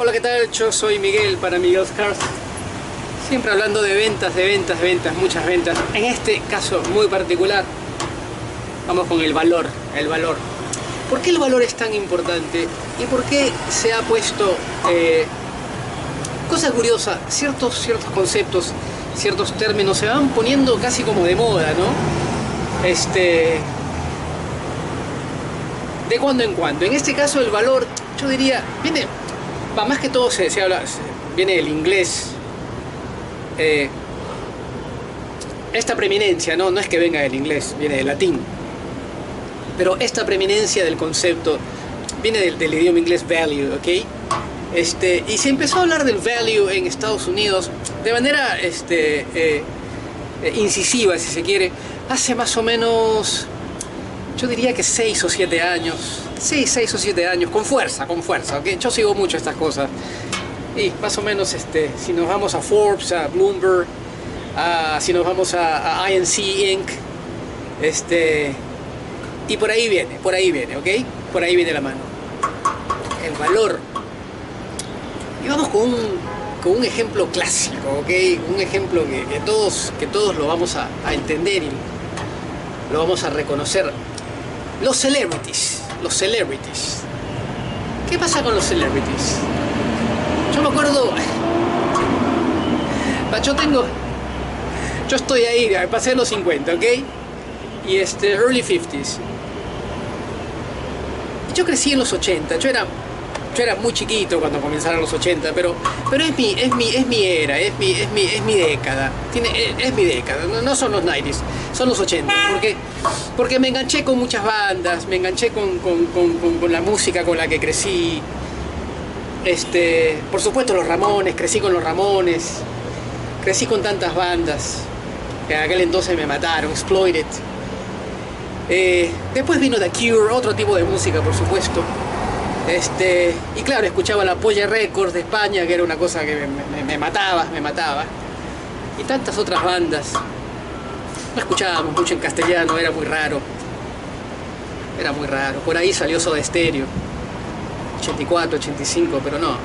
Hola, ¿qué tal? Yo soy Miguel para Miguel's Cars. Siempre hablando de ventas, muchas ventas. En este caso muy particular, vamos con el valor. ¿Por qué el valor es tan importante? ¿Y por qué se ha puesto, cosa curiosa, ciertos conceptos, ciertos términos se van poniendo casi como de moda, ¿no? De cuando en cuando. En este caso el valor, yo diría, viene, más que todo se habla, viene del inglés. Esta preeminencia, no es que venga del inglés, viene del latín. Pero esta preeminencia del concepto viene del idioma inglés value, ¿ok? Y se empezó a hablar del value en Estados Unidos de manera incisiva, si se quiere, hace más o menos, yo diría que 6 o 7 años. Sí, 6 o 7 años, con fuerza, ¿ok? Yo sigo mucho estas cosas. Y más o menos, si nos vamos a Forbes, a Bloomberg, si nos vamos a INC Inc., y por ahí viene, ¿ok? Por ahí viene la mano. El valor. Y vamos con un ejemplo clásico, ¿ok? Un ejemplo que todos lo vamos a entender y lo vamos a reconocer. Los celebrities. ¿Qué pasa con los celebrities? Yo me acuerdo... Yo estoy ahí, pasé los 50, ¿ok? Y early 50s. Yo crecí en los 80, yo era muy chiquito cuando comenzaron los 80, pero es mi era, es mi década. Es mi década, no son los 90s, son los 80, porque me enganché con muchas bandas, me enganché con la música con la que crecí. Por supuesto los Ramones, crecí con los Ramones, crecí con tantas bandas que en aquel entonces me mataron, Exploited. Después vino The Cure, otro tipo de música, por supuesto. Y claro, escuchaba la Polla Records de España, que era una cosa que me mataba. Y tantas otras bandas. No escuchábamos mucho en castellano, era muy raro. Por ahí salió Soda Stereo, 84, 85, pero no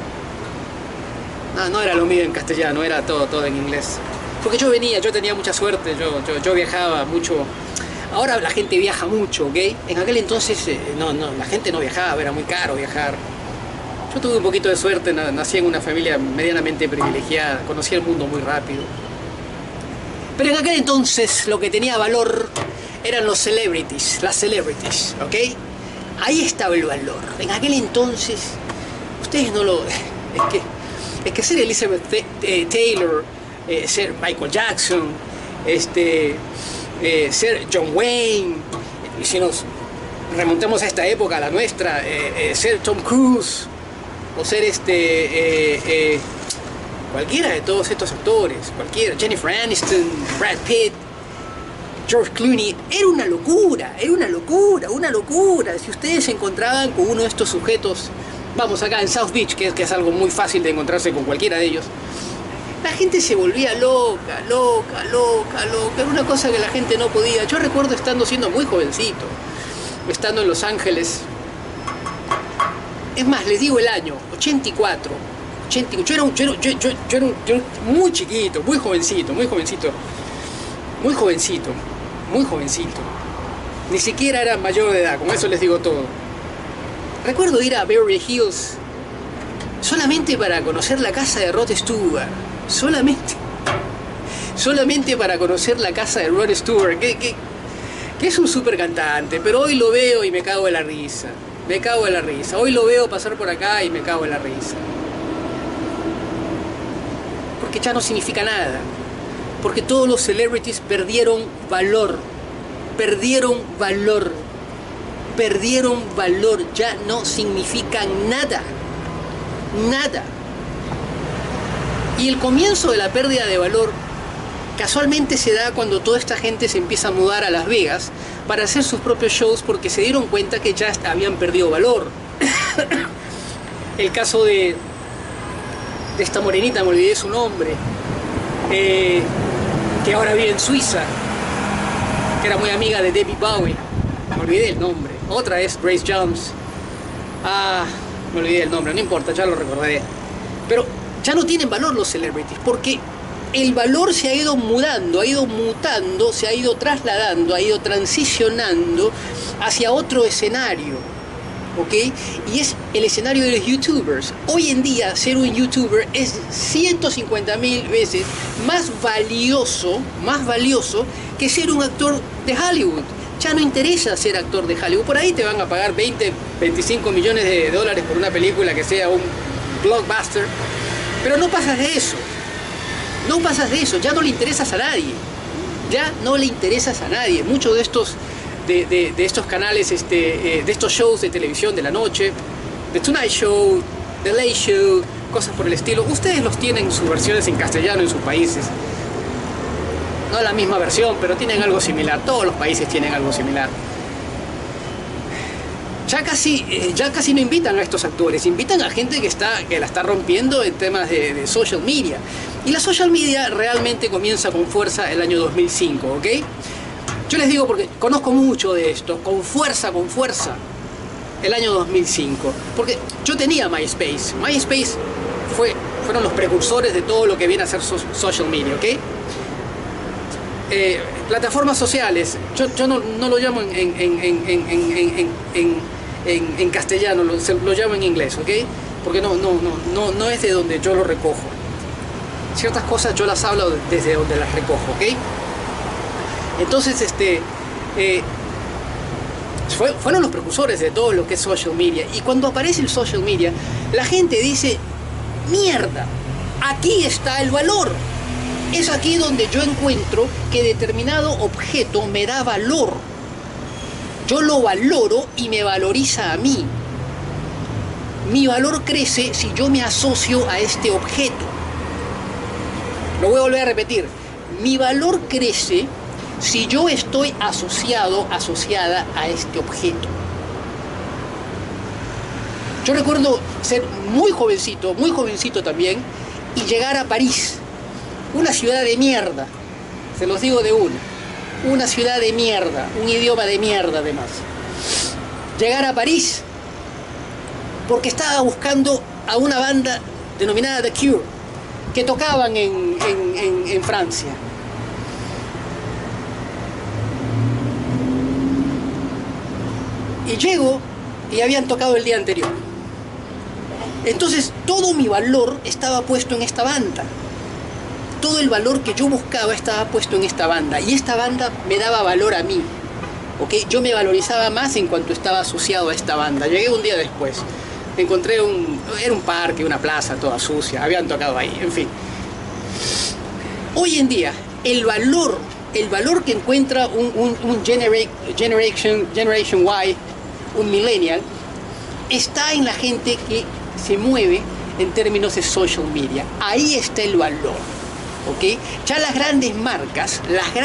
era lo mío en castellano, era todo en inglés. Porque yo tenía mucha suerte, yo viajaba mucho. Ahora la gente viaja mucho, ¿ok? En aquel entonces la gente no viajaba, era muy caro viajar. Yo tuve un poquito de suerte, nací en una familia medianamente privilegiada, conocí el mundo muy rápido. Pero en aquel entonces lo que tenía valor eran las celebrities, ¿ok? Ahí estaba el valor. En aquel entonces, ustedes no lo... Es que ser Elizabeth Taylor, ser Michael Jackson, ser John Wayne, y si nos remontamos a esta época, a la nuestra, ser Tom Cruise, o ser cualquiera de todos estos actores, Jennifer Aniston, Brad Pitt, George Clooney, era una locura. Si ustedes se encontraban con uno de estos sujetos, vamos acá en South Beach, que es algo muy fácil de encontrarse con cualquiera de ellos, la gente se volvía loca, era una cosa que la gente no podía. Yo recuerdo siendo muy jovencito, estando en Los Ángeles, es más, les digo el año, 84, yo era muy chiquito, muy jovencito, ni siquiera era mayor de edad, con eso les digo todo. Recuerdo ir a Beverly Hills solamente para conocer la casa de Rod Stewart. Solamente para conocer la casa de Rod Stewart, que es un super cantante, pero hoy lo veo y me cago en la risa. Hoy lo veo pasar por acá y me cago en la risa. Porque ya no significa nada. Porque todos los celebrities perdieron valor, ya no significan nada. Y el comienzo de la pérdida de valor casualmente se da cuando toda esta gente se empieza a mudar a Las Vegas para hacer sus propios shows, porque se dieron cuenta que ya habían perdido valor. El caso de esta morenita, me olvidé su nombre, que ahora vive en Suiza, que era muy amiga de David Bowie, me olvidé el nombre. Otra es Grace Jones. me olvidé el nombre, no importa, ya lo recordaré. Pero ya no tienen valor los celebrities, porque el valor se ha ido mudando, ha ido mutando, se ha ido trasladando, ha ido transicionando hacia otro escenario, ¿ok? Y es el escenario de los youtubers. Hoy en día ser un youtuber es 150.000 veces más valioso que ser un actor de Hollywood. Ya no interesa ser actor de Hollywood. Por ahí te van a pagar 20, 25 millones de dólares por una película que sea un blockbuster, pero no pasas de eso. No pasas de eso, ya no le interesas a nadie. Ya no le interesas a nadie. Muchos de estos canales, de estos shows de televisión de la noche, The Tonight Show, The Late Show, cosas por el estilo, ustedes los tienen sus versiones en castellano en sus países. No la misma versión, pero tienen algo similar. Todos los países tienen algo similar. Ya casi no invitan a estos actores, invitan a gente que la está rompiendo en temas de social media. Y la social media realmente comienza con fuerza el año 2005, ¿ok? Yo les digo porque conozco mucho de esto, con fuerza, el año 2005. Porque yo tenía MySpace. MySpace fueron los precursores de todo lo que viene a ser social media, ¿ok? Plataformas sociales, yo no lo llamo en castellano, lo llamo en inglés, ¿ok? Porque no es de donde yo lo recojo. Ciertas cosas yo las hablo desde donde las recojo, ¿ok? Entonces, fueron los precursores de todo lo que es social media. Y cuando aparece el social media, la gente dice, mierda, aquí está el valor. Es aquí donde yo encuentro que determinado objeto me da valor. Yo lo valoro y me valoriza a mí. Mi valor crece si yo me asocio a este objeto. Lo voy a volver a repetir. Mi valor crece si yo estoy asociada a este objeto. Yo recuerdo ser muy jovencito también, y llegar a París. Una ciudad de mierda, se los digo de una ciudad de mierda, un idioma de mierda además. Llegar a París porque estaba buscando a una banda denominada The Cure, que tocaban en Francia. Y llego y habían tocado el día anterior. Entonces todo mi valor estaba puesto en esta banda. Todo el valor que yo buscaba estaba puesto en esta banda, y esta banda me daba valor a mí, ¿ok? Yo me valorizaba más en cuanto estaba asociado a esta banda. Llegué un día después, encontré era un parque, una plaza toda sucia, habían tocado ahí, en fin. Hoy en día, el valor que encuentra un Generation Y, un millennial, está en la gente que se mueve en términos de social media. Ahí está el valor. ¿Ok? Ya las grandes marcas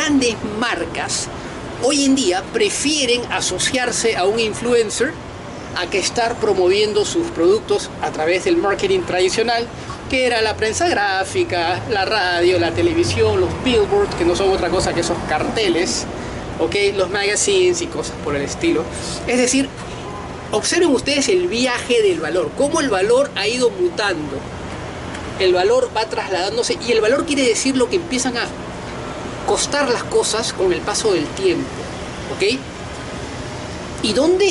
hoy en día prefieren asociarse a un influencer a que estar promoviendo sus productos a través del marketing tradicional, que era la prensa gráfica, la radio, la televisión, los billboards, que no son otra cosa que esos carteles, ¿ok? Los magazines y cosas por el estilo. Es decir, observen ustedes el viaje del valor, cómo el valor ha ido mutando. El valor va trasladándose, y el valor quiere decir lo que empiezan a costar las cosas con el paso del tiempo, ¿ok? ¿Y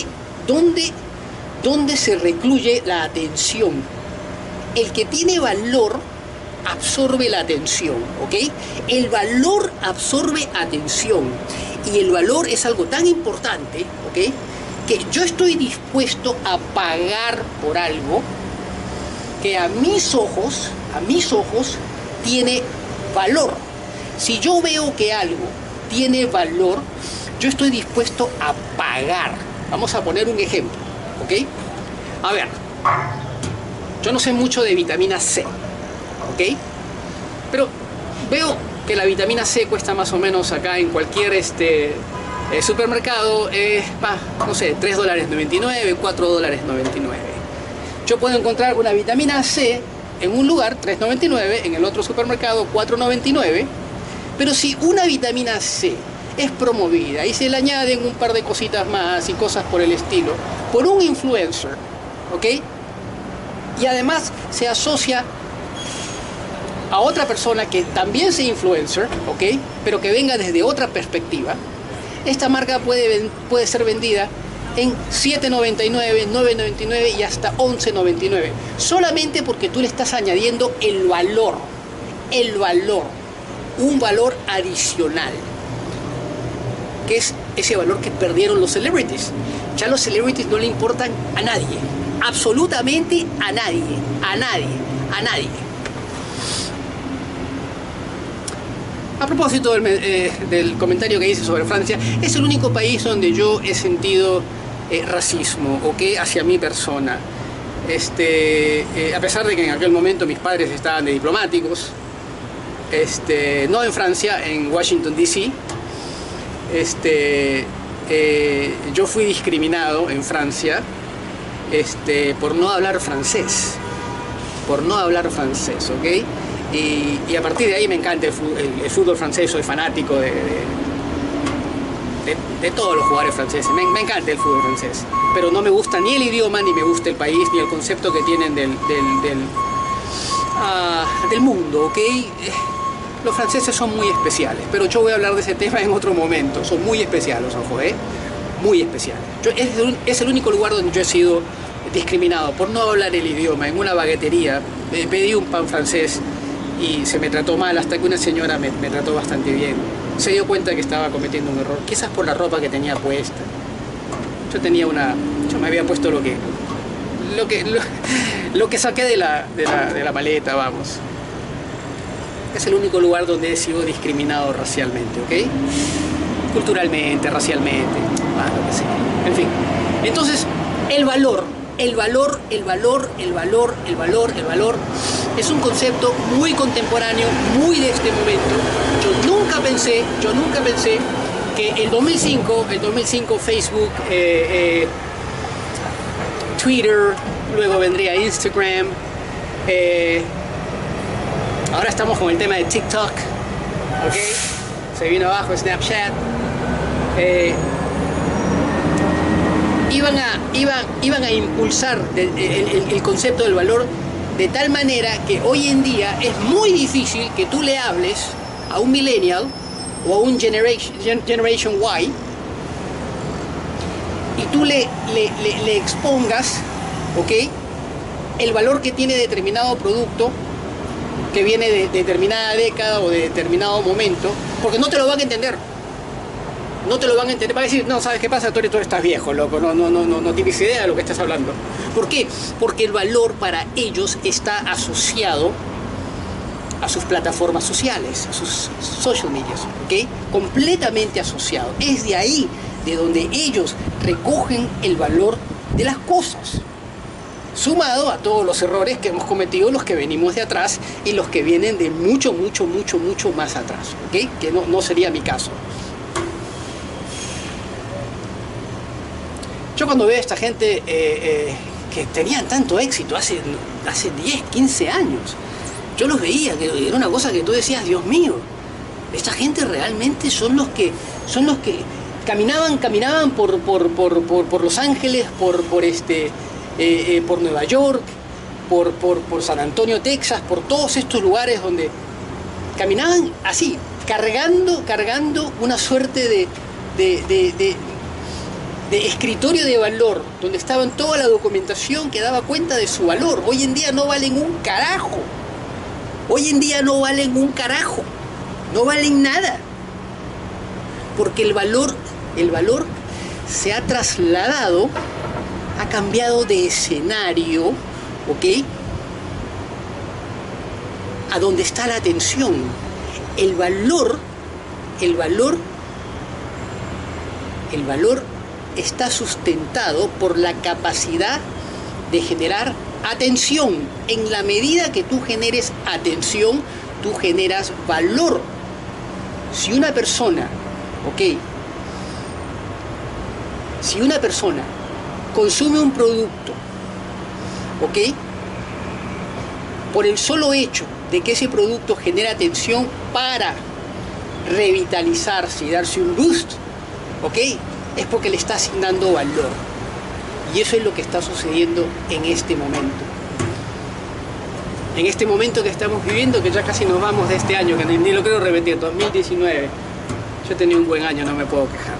dónde se recluye la atención? El que tiene valor absorbe la atención, ¿ok? El valor absorbe atención, y el valor es algo tan importante, ¿ok? Que yo estoy dispuesto a pagar por algo que a mis ojos tiene valor. Si yo veo que algo tiene valor, yo estoy dispuesto a pagar. Vamos a poner un ejemplo, ¿ok? A ver, yo no sé mucho de vitamina C, ¿ok? Pero veo que la vitamina C cuesta más o menos acá en cualquier supermercado, no sé, $3.99, $4.99. Yo puedo encontrar una vitamina C en un lugar, $3.99, en el otro supermercado, $4.99. Pero si una vitamina C es promovida y se le añaden un par de cositas más y cosas por el estilo, por un influencer, ¿ok? y además se asocia a otra persona que también sea influencer, ¿ok? Pero que venga desde otra perspectiva, esta marca puede ser vendida en $7.99, $9.99 y hasta $11.99, solamente porque tú le estás añadiendo el valor, un valor adicional, que es ese valor que perdieron los celebrities. Ya los celebrities no le importan a nadie, absolutamente a nadie. A propósito del comentario que hice sobre Francia, es el único país donde yo he sentido racismo, ¿ok? Hacia mi persona. A pesar de que en aquel momento mis padres estaban de diplomáticos, no en Francia, en Washington DC, yo fui discriminado en Francia por no hablar francés, ¿ok? Y a partir de ahí me encanta el fútbol francés, soy fanático de todos los jugadores franceses, me encanta el fútbol francés, pero no me gusta ni el idioma, ni me gusta el país, ni el concepto que tienen del mundo, ¿ok? Los franceses son muy especiales, pero yo voy a hablar de ese tema en otro momento, son muy especiales, ojo, muy especiales. Es el único lugar donde yo he sido discriminado por no hablar el idioma. En una baguetería pedí un pan francés y se me trató mal, hasta que una señora me trató bastante bien. Se dio cuenta que estaba cometiendo un error, quizás por la ropa que tenía puesta. Yo me había puesto lo que saqué de la maleta, vamos. Es el único lugar donde he sido discriminado racialmente, ¿ok? Culturalmente, racialmente, lo que sea. En fin. Entonces, el valor es un concepto muy contemporáneo, muy de este momento. Yo nunca pensé que el 2005 Facebook, Twitter, luego vendría Instagram, ahora estamos con el tema de TikTok, ¿ok? Se vino abajo Snapchat. Iban a impulsar el concepto del valor de tal manera que hoy en día es muy difícil que tú le hables a un millennial o a un Generation Y y tú le expongas, ¿ok?, el valor que tiene determinado producto que viene de determinada década o de determinado momento, porque no te lo van a entender. No te lo van a entender, van a decir, no, ¿sabes qué pasa? Tú estás viejo, loco, no tienes idea de lo que estás hablando. ¿Por qué? Porque el valor para ellos está asociado a sus plataformas sociales, a sus social medias, ¿ok? Completamente asociado. Es de ahí de donde ellos recogen el valor de las cosas, sumado a todos los errores que hemos cometido los que venimos de atrás y los que vienen de mucho más atrás, ¿ok? Que no sería mi caso. Yo cuando veo a esta gente que tenían tanto éxito hace 10, 15 años, yo los veía, que era una cosa que tú decías, Dios mío, esta gente realmente son los que caminaban por Los Ángeles, por Nueva York, por San Antonio, Texas, por todos estos lugares donde caminaban así, cargando una suerte de escritorio de valor, donde estaba toda la documentación que daba cuenta de su valor. Hoy en día no valen un carajo. No valen nada. Porque el valor se ha trasladado, ha cambiado de escenario, ¿ok?, a donde está la atención. El valor está sustentado por la capacidad de generar atención. En la medida que tú generes atención, tú generas valor. Si una persona, ¿ok?, si una persona consume un producto, ¿ok?, por el solo hecho de que ese producto genera atención para revitalizarse y darse un boost, ¿ok?, es porque le está asignando valor. Y eso es lo que está sucediendo en este momento. en este momento que estamos viviendo, que ya casi nos vamos de este año, que ni lo quiero repetir, 2019. Yo he tenido un buen año, no me puedo quejar.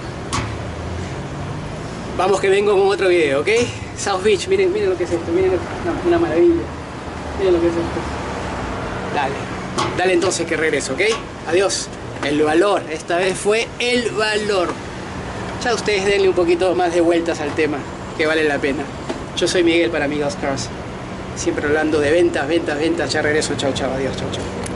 Vamos que vengo con otro video, ¿ok? South Beach, miren lo que es esto, miren, no, una maravilla. Miren lo que es esto. Dale entonces que regreso, ¿ok? Adiós. El valor, esta vez fue el valor. Ya ustedes denle un poquito más de vueltas al tema, que vale la pena. Yo soy Miguel para Miguel's Cars. Siempre hablando de ventas. Ya regreso, chao, adiós, chao.